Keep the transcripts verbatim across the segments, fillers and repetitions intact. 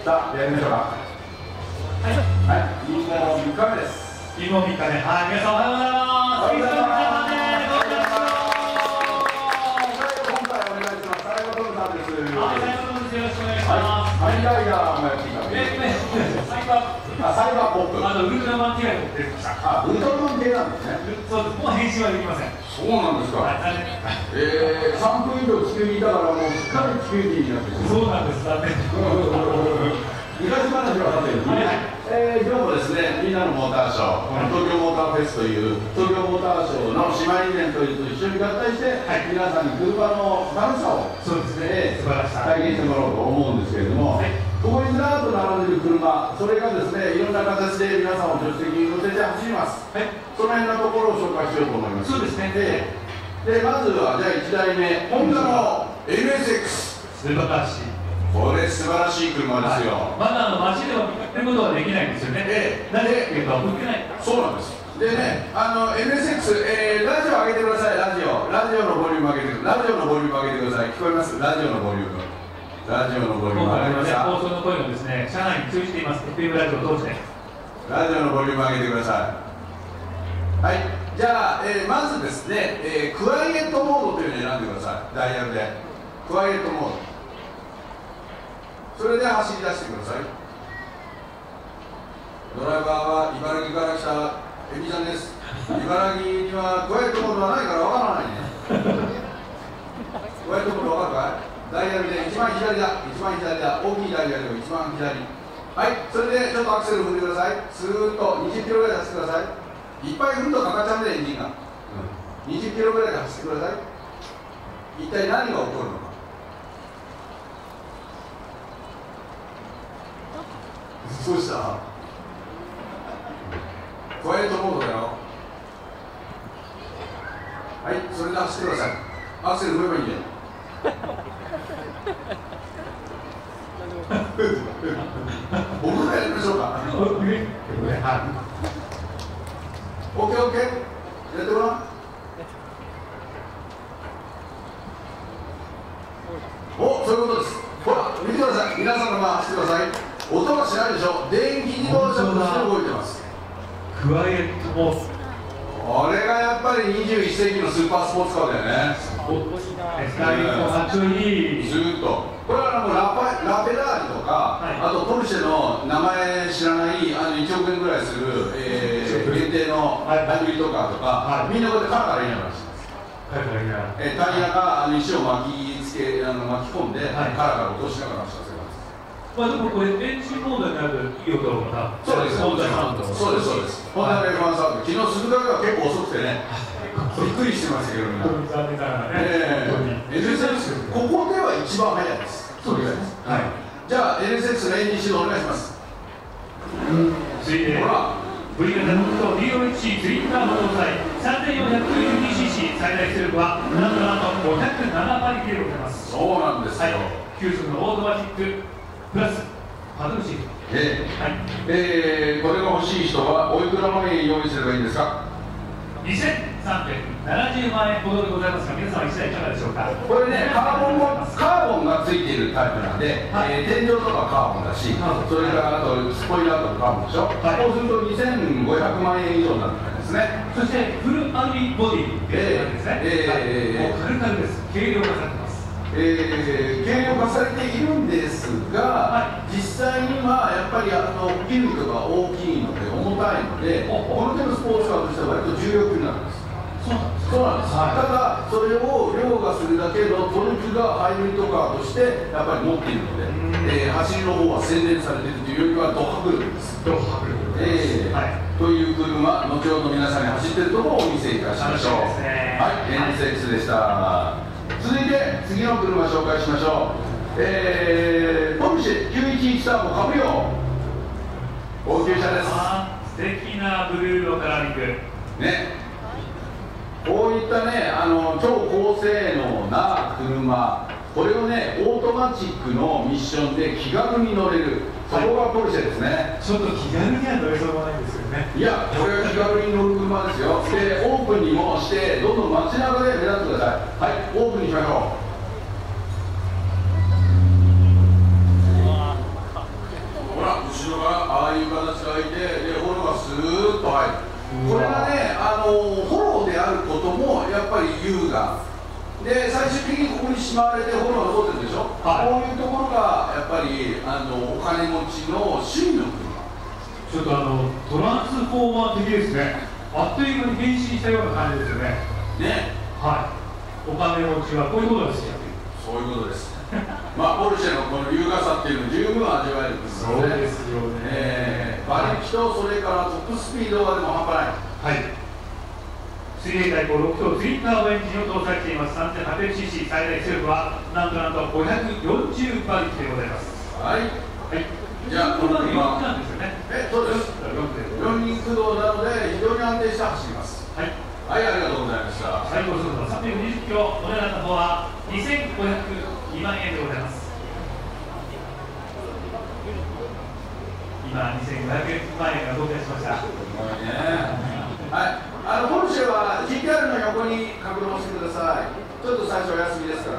さあ、やりましょうか。はい。はい。もうみっかめです。 もうみっかめ。はい。皆さんおはようございます。おはようございます。 今回お願いします。最後トムさんです。 はい、最後トムです。よろしくお願いします。 はい。ハイライダーもやっていただけえ、ね、サイバー。 あ、サイバーポップ。 あのウルトラマン系が持ってきました。 あ、ウルトラマン系なんですね。 そうです。もう変身はできません。 そうなんですか。 はい。 ええ、さんぷん以上地球にいたからもうすっかり地球人になってる。 そうなんです。残念。 昔話はさておきね、えー、今日もですね、みんなのモーターショー、東京モーターフェスという東京モーターショーの姉妹イベントと一緒に合体して、はい、皆さんに車の楽しさをそうですね、素晴らしさ体験してもらおうと思うんですけれども、はい、ここにずらっと並んでいる車、それがですね、いろんな形で皆さんを助手席に乗せて走ります、はい、その辺のところを紹介しようと思います。 そうですね。 で、でまずはじゃあいちだいめ、ホンダの エムエスエックス。 素晴らしい。 これ素晴らしい車ですよ。 まだあの街では見かけることはできないんですよね。 ええ、 なぜっていうと、売ってない。 そうなんです。でね、あの エムエスエックス、えー、ラジオ上げてください。ラジオ、ラジオのボリューム上げてください。ラジオのボリューム上げてください。聞こえます？ラジオのボリューム。ラジオのボリューム上げました。 放送の声がですね、車内に通じています。エフエム ラジオを通して。 ラジオのボリューム上げてください。はい。じゃあ、えー、まずですね、えー、クワイエットモードというのを選んでください。ダイヤルで。クワイエットモード。それで走り出してください。ドライバーは茨城から来たエビちゃんです。茨城にはクワイエットモードはないからわからないね。クワイエットモードわかるかい？ダイヤルで一番左だ。一番左だ。大きいダイヤルで一番左。はい、それでちょっとアクセル踏んでください。スーッとにじゅっキロぐらい走ってください。いっぱい踏むとかかっちゃうんでエンジンが。うん、にじゅっキロぐらいで走ってください。一体何が起こるのか。どうした？クワイエットモードだよ。はい、それで走ってください。アクセル踏めばいいんだよ。僕がやりましょうか。オッケーオッケー。やってごらん。お、そういうことです。ほら、見てください。皆さんのまま走ってください。音がしないでしょ。電気自動車として動いてます。 クワイエットモード。 これがやっぱりにじゅういっせいきのスーパースポーツカーだよね。 かっこいい。 ずーっと。これはあのラパラペラーリとか、はい、あとポルシェの名前知らないあのいちおくえんぐらいする、えー、限定のハイブリッドカーとか、はい、みんなこうやってカラカラ言いながらしてます。えー、タイヤがあの石を巻きつけあの巻き込んで、はい、カラカラ落としながら走らせます。 まあでもこれエンジンモードになるといい音がまた。 そうです。そうですそうです。ホンダの エフワン サード。昨日鈴鹿が結構遅くてね。びっくりしてましたけどみんな。 残念ながらね。 ええ。エヌエスエックス ここでは一番速いです。そうです。はい。じゃあ エヌエスエックス のエンジン始動お願いします。 続いて。ほら。V 型のと ディーオーエイチ ツインターボ搭載 さんぜんよんひゃくきゅうじゅうにシーシー 最大出力はなんとなんとごひゃくななばりでございます。 そうなんですよ。 きゅう速のオートマティックプラスパドルシート。 ええ。はい。ええ、これが欲しい人はおいくら万円用意すればいいんですか？ にせんさんびゃくななじゅうまんえんほどでございますが、皆様いちだいいかがでしょうか。 これね、カーボンもカーボンがついているタイプなんで、はい、えー、天井とかカーボンだし、それからあとスポイラーとかカーボンでしょ。はい、そうするとにせんごひゃくまんえん以上になるんですね。 そしてフルアルミボディっていうですね。ええ、もう軽々です。軽量化されてます。えー、軽量化されているんですが、はい、実際にはやっぱりあの筋力が大きいので重たいので、この手のスポーツカーとしては割と重力になるんです。そうなんです。そうなんです。はい、ただそれを凌駕するだけのトルクがハイブリッドカーとしてやっぱり持っているので、えー、走りの方は洗練されているというよりはド迫力です。ド迫力です。えー、はい。という車、後ほど皆さんに走っているところをお見せいたしましょう。はい、エヌエスエックス でした。続いて次の車紹介しましょう。えー、ポルシェきゅういちいちターボカブリオ高級車です。 素敵なブルーのカラーリングね。こういったね、あの超高性能な車、これをね、オートマチックのミッションで気軽に乗れる、そこがポルシェですね。 ちょっと気軽には乗れそうもないんですよね。 いや、これは気軽に乗る車ですよ。で、オープンにもして、どんどん街中で目立ってください。はい、オープンにしましょう。 しまわれてホロが通ってるでしょ、はい、こういうところがやっぱりあのお金持ちの趣味の車。 ちょっとあのトランスフォーマー的ですね。あっという間に変身したような感じですよね。 ね、 はい、お金持ちはこういうことですよ。 そういうことです。まあポルシェのこの優雅さっていうのを十分味わえるんですよね。 そうですよね。 えー、馬力とそれからトップスピードはでも半端ない。 はい。水泳対抗ろくとうツインターボエンジンを搭載しています。 さんぜんはっぴゃくシーシー 最大出力はなんとなんとごひゃくよんじゅう馬力でございます。 はい、はい、じゃあこの車なんですよね。え、そうです。よんにん駆動なので非常に安定して走ります。はい、はい、ありがとうございました。 最高速度さんびゃくにじゅっキロ、お値段の方はにせんごひゃくにまんえんでございます。今にせんごひゃくまんえんが到達しました。 すごいね。はい、あのポルシェは ジーティーアール の横に格納してください。ちょっと最初お休みですから。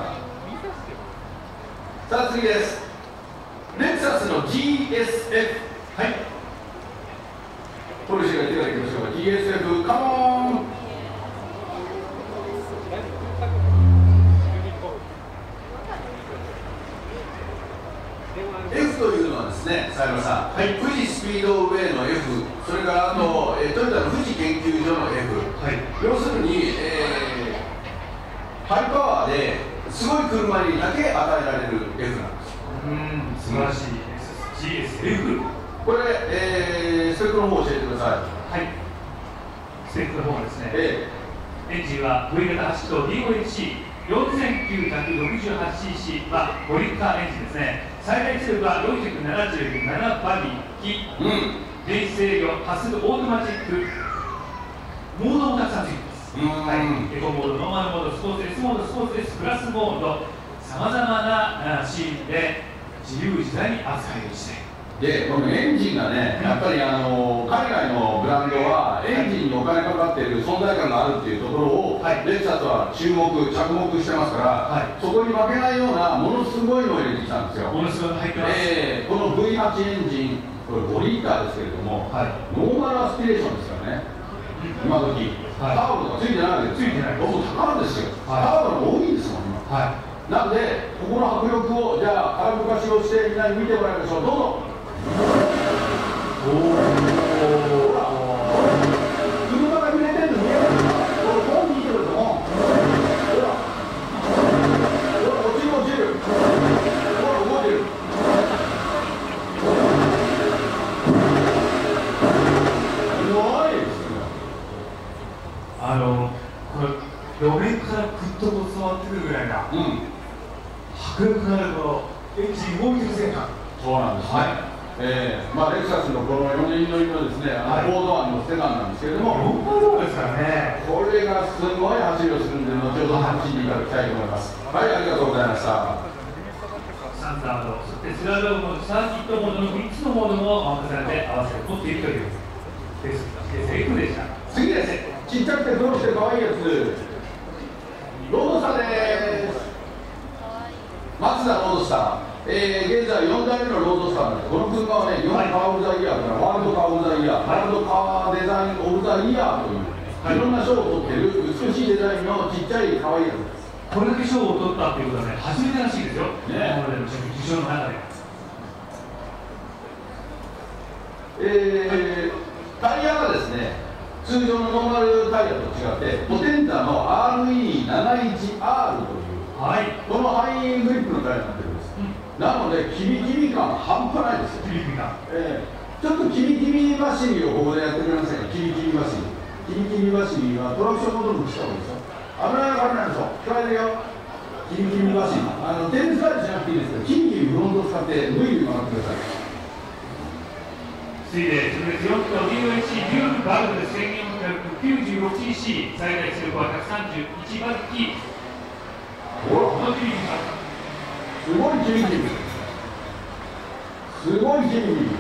さあ次です。レクサスの ジーエスエフ。 はい、ポルシェが手がいきましょうか。 ジーエスエフ カモン。F というのはですね、佐山さん、はい、富士スピードウェイの F、 それからあと、うん、えトヨタの富士研究所の F、はい、要するに、えー、ハイパワーですごい車にだけ与えられる F なんです。 うん、素晴らしいです。 ジーエスエフ、 これ、えー、スペックの方教えてください。はい、 スペックの方はですね、 えー、エンジンは ブイ 型はちと ディーオーエイチシーよんせんきゅうひゃくろくじゅうはちシーシー はごリッターエンジンですね。最大出力はよんひゃくななじゅうなな馬力、うん、電子制御、ハスルオートマチック、モードもたくさんついています。はい、エコモード、ノーマルモード、スポーツ S モード、スポーツ S プラスモード、さまざまなシーンで自由自在に扱えるして。 で、このエンジンがね、やっぱりあの海外のブランドはエンジンにお金かかっている存在感があるっていうところを、はい、レクサスは注目、着目してますから、はい、そこに負けないようなものすごいのを入れてきたんですよ。 ものすごいの入ってます。 えー、この ブイはち エンジン、これごリッターですけれども、はい、ノーマルアスピレーションですよね。今時、はい、ターボとかついてないわけですよ。ついてない。僕高いですよ。はい、ターボが多いんですもん今。はい、なんでここの迫力をじゃあ空ぶかしをしてみんなに見てもらいましょう。どうぞ。おお、ほら、車が揺れてるの見えるかな。これ本見てください。ほら、ほら、落ちる落ちる。ほら、動いてる。すごいですよ。 あのこれ路面からぐっとこう伝わってくるぐらいな、うん、迫力のあるこのエンジン動いてるせいか。 そうなんですね。はい、えーまあ、レクサスのこのよにん乗りのですね、あのフォードアンのセダンなんですけれども、 よんパードですからね。 これがすごい走りをするんで、後ほど楽しんでいただきたいと思います。はい、ありがとうございました。 スタンダード、そしてスラローム、サーキットモードのみっつのモードも重ねて合わせて持っているというです。エフでした。 次です。ちっちゃくて黒くて可愛いやつ。ロードスターです。マツダロードスター。えー、現在よんだいめのロードスターなんです。この車はね、日本カーオブザイヤーからワールドカーオブザイヤー、ワールドカーデザインオブザイヤーという、はい、いろんな賞を取っている美しいデザインのちっちゃい可愛いやつです。 これだけ賞を取ったっていうことはね、初めてらしいですよ。ね、今までの受賞の中で。 えー、タイヤがですね、通常のノーマルタイヤと違って、ポテンタの アールイーななじゅういちアール という、はい、このハイグリップのタイヤになってるんです。うん、なので、キビキビ感半端ないですよ。 キビキビ感。えー、ちょっとキビキビ走りをここでやってくれませんか。キビキビ走り。キビキビ走りはトラクションモードにした方がいいですよ。危ない危ないでしょ。聞こえるよ。キビキビ走り。あの、テールスライドしなくていいですけど、キビキビフロントを使って無理に曲がってください。 次いで、直列よんキロ ディーオーエイチシー デュールバルブ せんよんひゃくきゅうじゅうろくシーシー、最大出力はひゃくさんじゅういち馬力。 ほら、このキビキビ。すごいキビキビ。すごいキビキビ。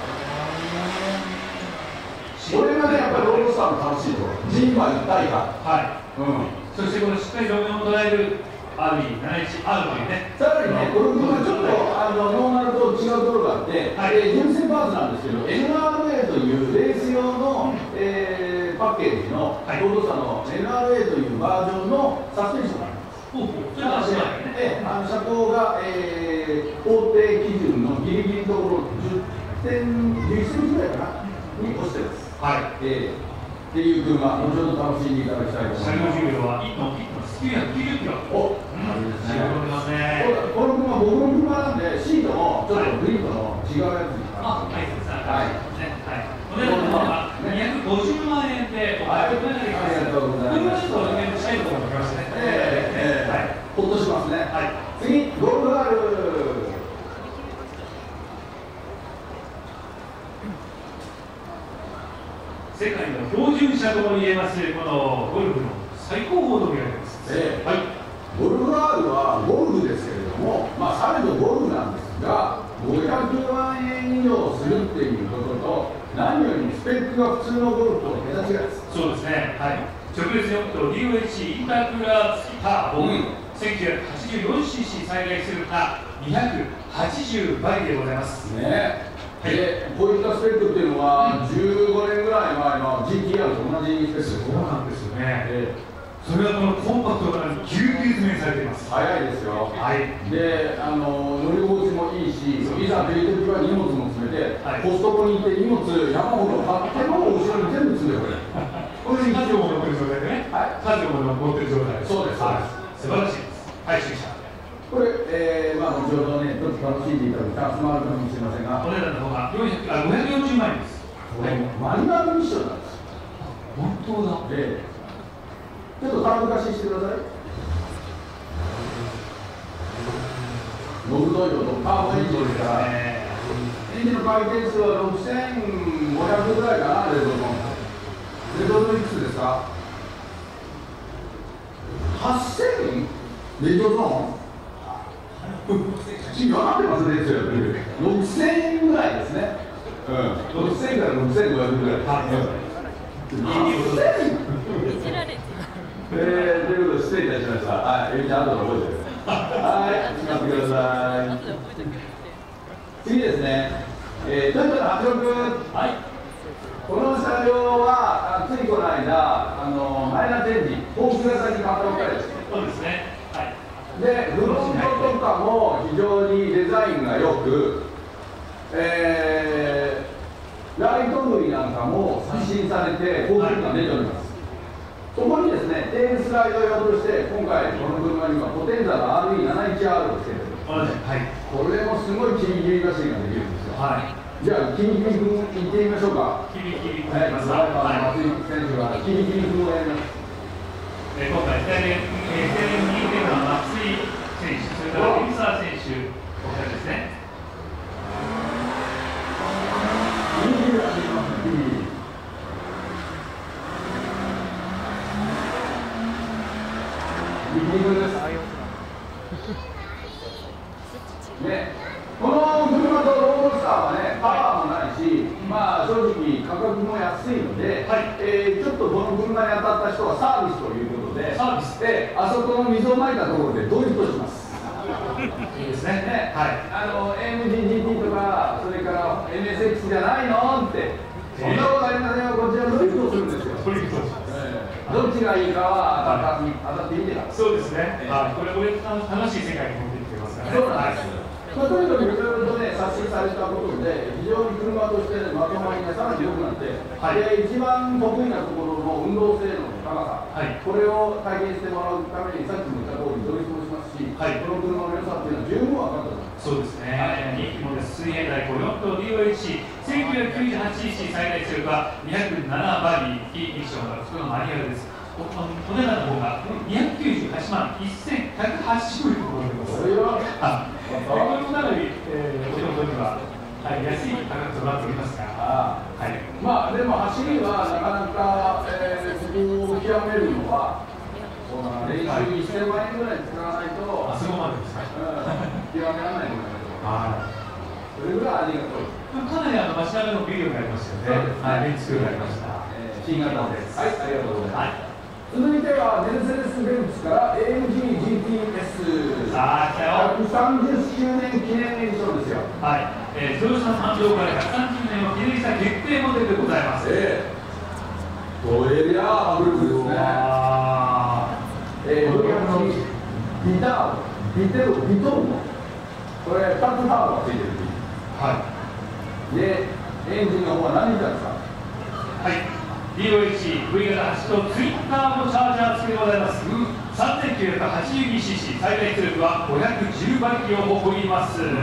これがね、やっぱりロードスターの楽しいところ。人馬一体感。はい。うん。 そしてこのしっかり路面を捉える アールイーななじゅういちアール というね。 さらにね、この車ちょっとあのノーマルと違うところがあって、はい、えー、純正パーツなんですけど、エヌアールエー というレース用の、えー、パッケージの、はい、ロードスターの エヌアールエー というバージョンのサスペンションがあります。ほうほう。それは、えええ、あの車高が、えー、法定基準のギリギリのところじゅってん、じゅっセンチぐらいかなに落ちてます。はい。えーっていう車、後ほど楽しんでいただきたいと思います。 車両重量はいちトン、いちトン、きゅうひゃくきゅうじゅっキロ。お、軽いですね。乗ってますね。 この車、僕の車なんで、シートもちょっとグリッドの違うやつに。 あ、はい、そうですね。はい。お値段はにひゃくごじゅうまんえんでお買い求めができます。ありがとうございます。これはちょっとイベントしたいところが来ましたね。ええ、はい。 ほっとしますね。はい。次、ゴルフガール。 世界の標準車とも言えますこのゴルフの最高峰と見られます。 えーはい、ゴルフガールはゴルフですけれども、まあ、されどゴルフなんですが、ごひゃくまんえん以上するっていうことと、何よりもスペックが普通のゴルフと桁違いです。 そうですね、はい、直列ヨット ディーオーエイチ インタークーラー付きターボ、うん、せんきゅうひゃくはちじゅうよんシーシー 最大出力がにひゃくはちじゅうばいでございます。 ねでこういったスペックっていうのは、じゅうごねんぐらい前の ジーティーアール と同じスペック。 そうなんですよね。えーそれはこのコンパクトなのにぎゅうぎゅう詰めされています。 早いですよ。 はい。 で、あの乗り心地もいいし、いざという時は荷物も詰めて、はい、コストコに行って荷物山ほど買っても後ろに全部詰めてこれ。 これに家具を持ってる状態でね。はい。家具を持ってる状態。 そうです。はい。 素晴らしいです。はい、主義者。 これ、えー、まあ後ほどね、ちょっと楽しんでいただくチャンスもあるかもしれませんが、 お値段の方がよんひゃくあごひゃくよんじゅうまんえんです。 これマニュアルミッションなんです。 本当だ。 でちょっと軽く貸ししてください。ノブドイドとカーボエンジンですから、エンジンの回転数はろくせんごひゃくぐらいかな、レトロの。レトロいくつですか ?はっせん? レトロの分かってますね、ろくせんぐらいですね。うん、ろくせんからろくせんごひゃくぐらい。はっせんえー、ということで失礼いたしました。はい、エビちゃん、後で覚えてる。はい、しまってください。次ですね、えー、トヨタのはちじゅうろく。はい。この車両は、ついこの間、あのマイナーチェンジ、ホース型に変わったばっかりです。 そうですね。はい。 で、フロントとかも非常にデザインが良く、えー、ライト類なんかも刷新されて、高級感が出ております。そこにですね、テールスライド用として、今回、この車にはポテンザの アールイーななじゅういちアール をつけてるんです、ね。はい。これもすごいキリキリマシンができるんですよ。はい。じゃあ、キリキリ君行ってみましょうか。 キリキリ君。 はい。松井選手はキリキリ君をやります。 えー、今回、イタリアンにてんの松井選手、それから海沢選手、お二人ですね。 キリキリができますね、キリキリ。ね、この車とロードスターはね、パワーもないし、まあ正直価格も安いので、はい、えー、ちょっとこの車に当たった人はサービスということで、サービスであそこの水をまいたところでドリフトします。 いいですね。ね、はい。 あの エムジージーティー とかそれから エムエスエックス じゃないのって、そんなことありませんよ。こちらドリフトするんですよ。ドリフト。どっちがいいかは当たってみてください。 そうですね。あ、これこれ楽しい世界に持ってきてますからね。 そうなんです。まあ、とにかくいろいろとね、刷新されたことで、非常に車としてまとまりがさらに良くなって、はい、で一番得意なところの運動性能の高さ、はい、これを体験してもらうために、さっきも言った通り、ドリフトもしますし、はい、この車の良さっていうのは十分分かったと思います。 そうですね。人気もです。水平対向よんと ディーオーエイチ、せんきゅうひゃくきゅうじゅうはちシーシー 最大出力はにひゃくななバディ、非ミッションが普通のマニュアルです。お値段の方がにひゃくきゅうじゅうはちまんせんひゃくはちじゅうえんとなります。それは、これもかなり、えー、お手元には、はい、安い価格となっておりますが、 ああ、はい、まあでも走りはなかなか、えー、そこを極めるのは、練習にせんまんえんぐらい使わないと、 あそこまでですか、 うん、極められないと思います。それぐらいありがとう。 かなりあの街中のビデオがありましたよね。はい、ベンチスクールがありました。 えー、新型です。はい、ありがとうございます。はい続いてはメルセデス・ベンツから エーエムジージーティーエスさあ、来たよ。 ひゃくさんじゅっしゅうねん記念エディションですよ。 はい、えー、トヨタ誕生からひゃくさんじゅうねんを記念した決定モデルでございます。 ええー、これりゃあ迫力ですね。えー、ロイヤルのギタービテルビトルのこれふたつターボがついてる。 はい。 でエンジンの方は何リッターですか？ はい。ディーオーエイチブイ 型はちとツイッターのチャージャー付きでございます。うん、さんぜんきゅうひゃくはちじゅうにシーシー 最大出力はごひゃくじゅうばりきを誇ります。うん。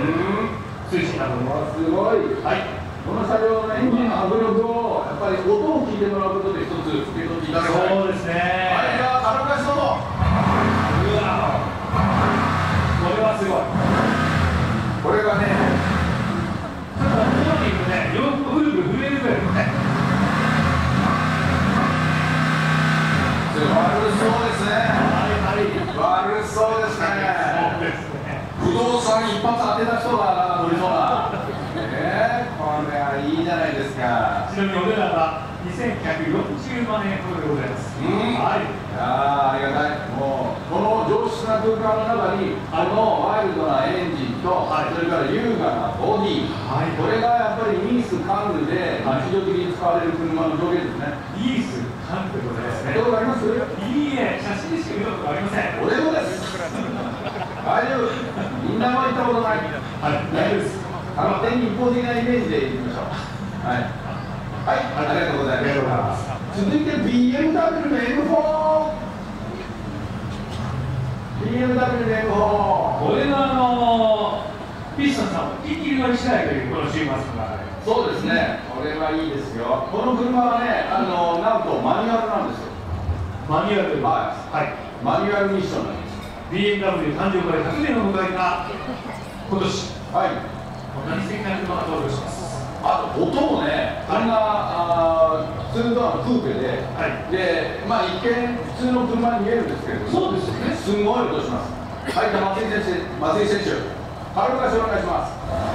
通信なども。 すごい。はい。この車両のエンジンの迫力をやっぱり音を聞いてもらうことで一つ受け取っていただきたい。 そうですね。 はい、じゃあ軽く足どうぞ。 うわこれはすごい。 これがね、 ちょっとモーニングね、洋服ブルブル震えるぐらいね。 悪そうですね。 はいはい。 悪そうですね。 そうですね。 不動産一発当てた人が乗りそうな。えー、これはいいじゃないですか。 ちなみにお値段はにせんひゃくよんじゅうまんえんほどでございます。 うん。 はい。 いやありがたい。もうこの上質な空間の中に、このワイルドなエンジンと、はい、それから優雅なボディ、はい、これがやっぱりニースカンヌで日常的に使われる車の条件ですね。 ニースカンヌでございますね。 どうかあります？ いいえ、写真しか見たことありません。 俺もです。大丈夫。みんなも行ったことない。 はい、大丈夫です。 あの手に一方的なイメージでいきましょう。はい。はい、ありがとうございます。続いて ビーエムダブリュー の エムフォー。ビーエムダブリュー の エムフォー。 これはあのー、ピストンさんを一気に乗りしたいというこの週末の中で。 そうですね。これはいいですよ。この車はね、あのなんとマニュアルなんですよ。 マニュアル。 はい。はい。マニュアルミッションなんです。 ビーエムダブリュー 誕生からひゃくねんを迎えた今年。はい。こんなに素敵な車が登場します。 あと音もね、こんなあ普通のドアのクーペで、はい、で、まあ一見普通の車に見えるんですけれども、 そうですよね。 すんごい音します。はい、じゃあ松井選手、松井選手、軽く足お願いします。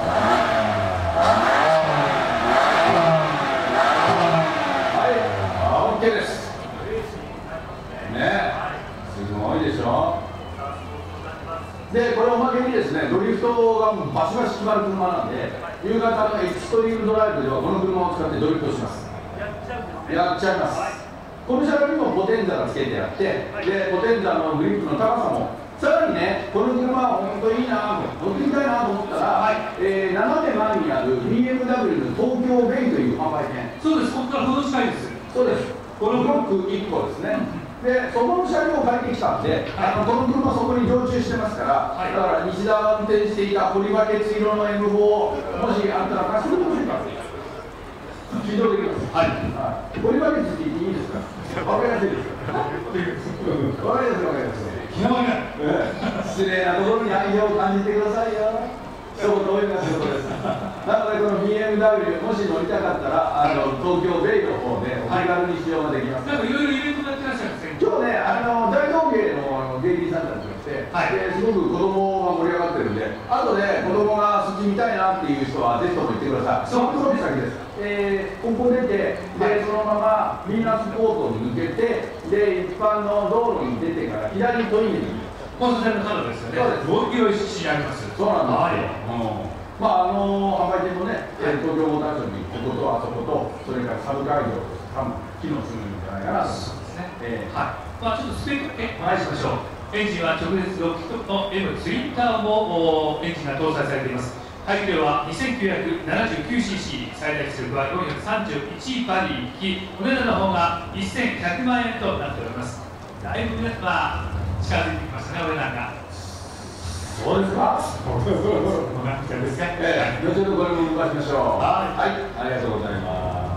はい、あ、オッケーです。ね、すごいでしょ。で、これおまけにですね、ドリフトがバシバシ決まる車なんで、夕方のエクストリームドライブではこの車を使ってドリフトします。やっちゃいます。この車両にもポテンザがつけてあって、でポテンザのグリップの高さも、さらにね、この車は本当にいいな、乗ってみたいなと思ったら、はい、えー、斜め前にある ビーエムダブリュー の東京ベイという販売店。 そうです、ここからほど近いです。 そうです。このブロックいっこですね。で、そこの車両を借りてきたんで、はい、あのこの車そこに常駐してますから、はい、だから西田が運転していたポリバケツ色の エムフォー、もしあったら貸してくれませんか？試乗できます。はい。はい、ポリバケツって言っていいですか？わかりやすいですか？わかりやすい、わかりやすい。 気が悪い。 失礼なところに愛情を感じてくださいよ。一言多いな仕事です。なのでこの ビーエムダブリュー もし乗りたかったらあの東京ベイの方でお手軽に使用ができます。 なんかいろいろイベントやってらっしゃるんですね。 今日ね、あの大道芸の芸人さんたちが来て、はい、ですごく子供が盛り上がってるんで、後で子供がそっち見たいなっていう人はぜひとも行ってください。そのプロの先です。えー、ここ出て、で、そのままヴィーナスコートに抜けて、で、一般の道路に出てから左にトイレに行く。 交差点の角ですよね。そうです。ごキロ一にあります。 そうなんですよ。はい、うん、まああの販売店もね、はい、東京モーターショーにこことあそこと、それからサブ会場と多分機能するんじゃないかなと。そうですね。えー、はい。まあちょっとスペックだけお話しましょう。エンジンは直接ロッキットの M ツインターボエンジンが搭載されています。排気量は にせんきゅうひゃくななじゅうきゅうシーシー、最大出力はよんひゃくさんじゅういち馬力、お値段の方がせんひゃくまんえんとなっております。だいぶね、まあ近づいてきましたね、お値段が。 そうですか。 こんな感じですか。 ええ、後ほどこれも動かしましょう。はい、はい、ありがとうございます。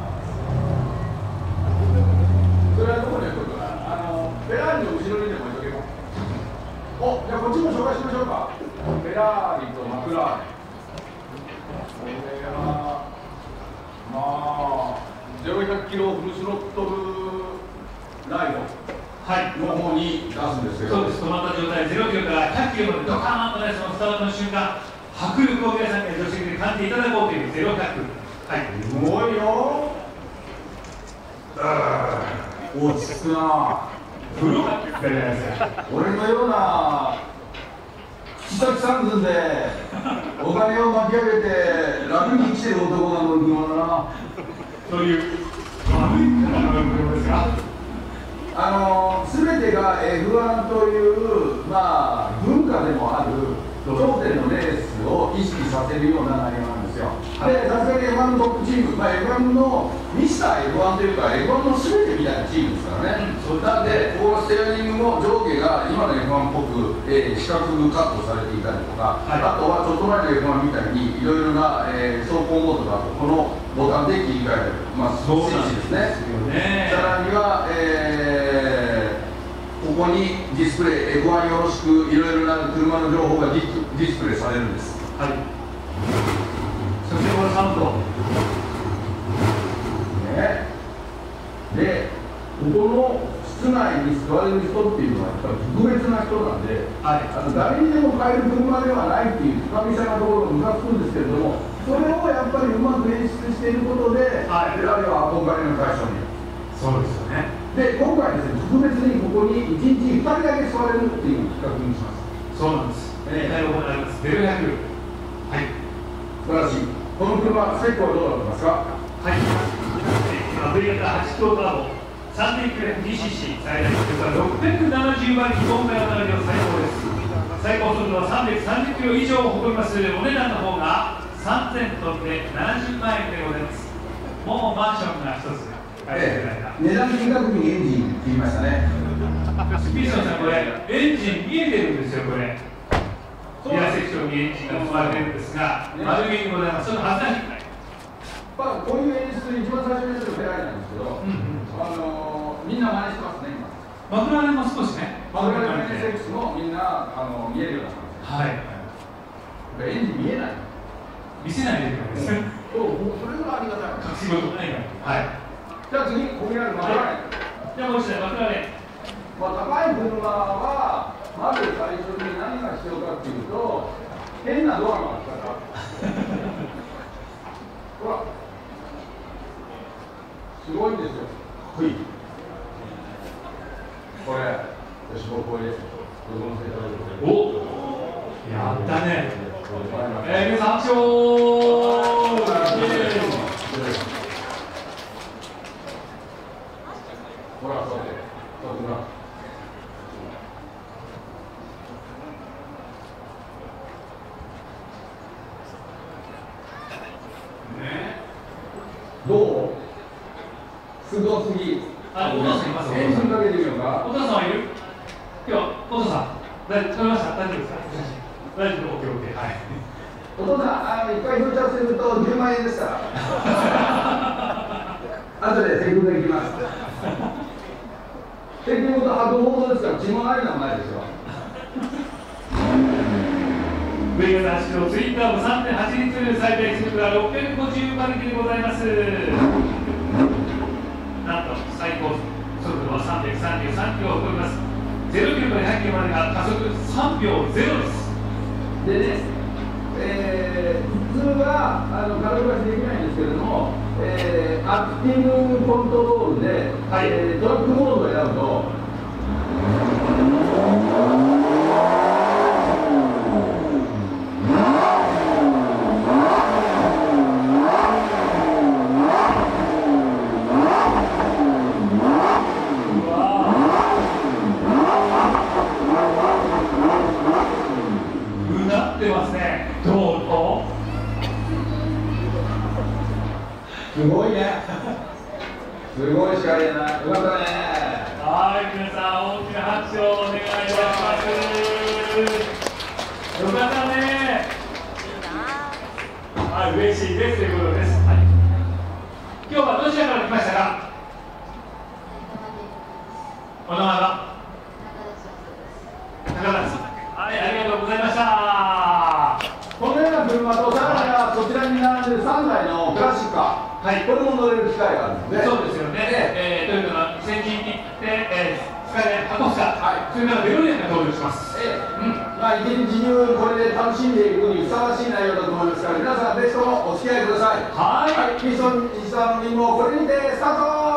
それはどこに置くかな。あのフェラーリの後ろにでも置いとけば。お、じゃあこっちも紹介しましょうか。フェラーリとマクラーレン。これはまあゼロひゃくキロフルスロットルライド。はい、の方に出すんですけど、 そうです、止まった状態でゼロキロからひゃくキロまでドカーンとね、そのスタートの瞬間、迫力を皆さんに助手席で感じていただこうというゼロひゃく。はい、 すごいよ。落ち着くな。 風呂が出ないですか。 俺のような口先三寸でお金を巻き上げて楽に生きてる男が乗る車だな。 そういう悪い車ですか。 あの全てが エフワン という、まあ、文化でもある頂点のレースを意識させるような内容なんですよ。で、さすがに エフワン のトップチーム、まあ、エフワン のミスター エフワン というか エフワン の全てみたいなチームですからね、うん、なんでここのステアリングも上下が今の エフワン っぽく、えー、四角くカットされていたりとか、はい、あとはちょっと前の エフワン みたいにいろいろな、えー、走行モードがここのボタンで切り替えられる、まあ、スイッチですね。さらには、えーここにディスプレイ エフワン よろしくいろいろな車の情報がディディスプレイされるんです。はい。 そしてこのサウンド。 ね。で、ここの室内に座れる人っていうのはやっぱり特別な人なんで、はい、あの誰にでも買える車ではないっていう深みさなところがムカつくんですけれども、それをやっぱりうまく演出していることで、はい、フェラーリは憧れの対象に。 そうですよね。 で、今回ですね、特別にここにいちにちふたりだけ座れるっていう企画にします。 そうなんです。えー、行われます。ゼロひゃく。はい。 素晴らしい。この車、スペックはどうなってますか？ はい。アフリカはち気筒ターボ、さんぜんきゅうひゃくディーシーシー、最大速度はろっぴゃくななじゅうばい、日本メーカーの最高です。最高速度はさんびゃくさんじゅっキロ以上を誇ります。お値段の方がさんぜんとんでななじゅうまんえんでございます。もうマンションが一つ。 ええ、値段聞いたときにエンジンって言いましたね。 スピーソンさん、これ、エンジン見えてるんですよ、これ。リアセクションにエンジンが積まれてるんですが、丸見えにございます。ちょっと外してください。 まあ、こういう演出、一番最初にやってるフェラーリなんですけど、うんうん、あのー、みんな真似してますね、今。 マクラーレンも少しね、 マクラーレン エスエックス もみんなあの見えるようになったんですよ。はい。エンジン見えない。 見せないでください。 そう、もうそれがありがたい。 隠し事ないから。はい。 じゃあ次、ここにあるマクラーレン。 じゃあもう一台、マクラーレン。 まあ、高い車は、まず最初に何が必要かっていうと、変なドアの開き方。ほら。すごいんですよ。はい。これ、よし、僕これ、 おやったね。えー、皆さん、拍手をほら、そうで、そうで、ほら。ね。どう？すごすぎ。 あ、お父さんいます。 エンジンかけてみようか。 お父さんはいる？今日、お父さん、大丈夫？撮れました？大丈夫ですか？大丈夫？オッケーオッケー。はい。 お父さん、あの、一回到着するとじゅうまんえんですから。後でテクが行きます。テクと白モードですから、血もないのもないですよ。 上型足のツイッターも さんてんはち リットル、最大速度はろっぴゃくごじゅう馬力でございます。なんと最高速度はさんびゃくさんじゅうさんキロを誇ります。ゼロキロからひゃっキロまでが加速さんびょうゼロです。 でね、えー、普通はあの軽出しできないんですけれども、えー、アクティブコントロールで、はい、えー、トラックモードを選ぶとすごいね。すごいしか言えない。よかったね。 はい、皆さん大きな拍手をお願いいたします。よかったね。はい、嬉しいですということです。はい、今日はどちらから来ましたか？お名前は？高田です。はい、ありがとうございました。 このような車とさらにはそちらに並んでるさんだいのクラシックカー。はい、これも乗れる機会があるので、 そうですよね、えー、トヨタの先人に行って、えー、スカイラインハコスカ、はい、それからデロリアンが登場します。えーうん、 まあ、一日中これで楽しんでいくにふさわしい内容だと思いますから、皆さん、ぜひともお付き合いください。はい、はい、ミッションいちさんにもこれにてスタート。